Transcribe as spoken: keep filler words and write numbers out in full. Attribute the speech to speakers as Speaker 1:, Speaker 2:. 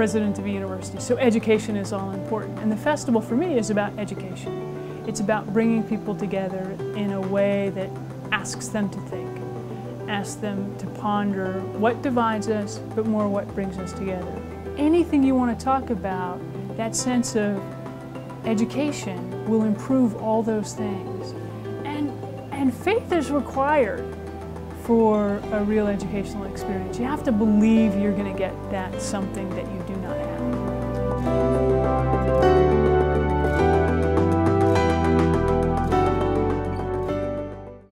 Speaker 1: president of a university, so education is all important. And the festival for me is about education. It's about bringing people together in a way that asks them to think, asks them to ponder what divides us, but more what brings us together. Anything you want to talk about, that sense of education will improve all those things. And, and faith is required for a real educational experience. You have to believe you're going to get that something that you do not have.